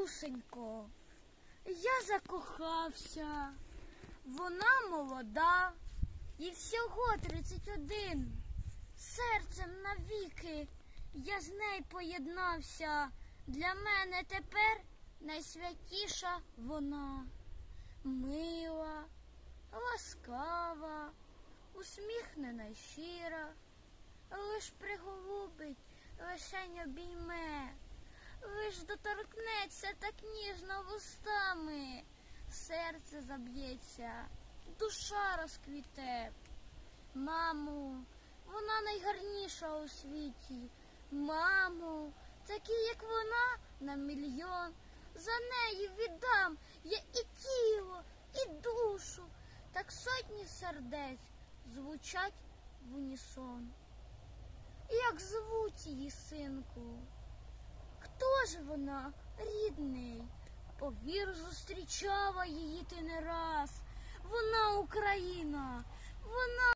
матусенько, я закохався. Вона молода, їй всього 31. Серцем навіки я з нею поєднався. Для мене тепер найсвятіша вона. Мила, ласкава, усміхнена й щира, лиш приголубить, лишень обійме, лиш доторкнеться так ніжно вустами, серце заб'ється, душа розквіте. Мамо, вона найгарніша у світі. Мамо, такі, як вона, на мільйон. За неї віддам я і тіло, і душу. Так сотні сердець звучать в унісон. Як звуть її, синку? Хто ж вона, рідний? Повір, зустрічала її ти не раз. Вона Україна, вона